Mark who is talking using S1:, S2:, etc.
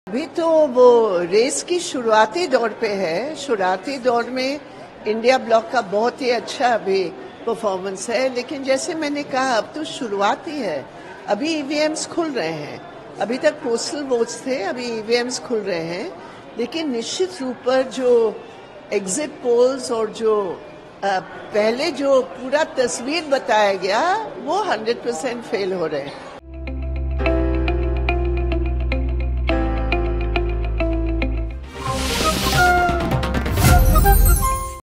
S1: अभी तो वो रेस की शुरुआती दौर पे है। शुरुआती दौर में इंडिया ब्लॉक का बहुत ही अच्छा अभी परफॉर्मेंस है, लेकिन जैसे मैंने कहा अब तो शुरुआत ही है। अभी ईवीएम्स खुल रहे हैं, अभी तक पोस्टल वोट्स थे, अभी ईवीएम्स खुल रहे हैं। लेकिन निश्चित रूप पर जो एग्जिट पोल्स और जो पहले जो पूरा तस्वीर बताया गया वो 100% फेल हो रहे हैं।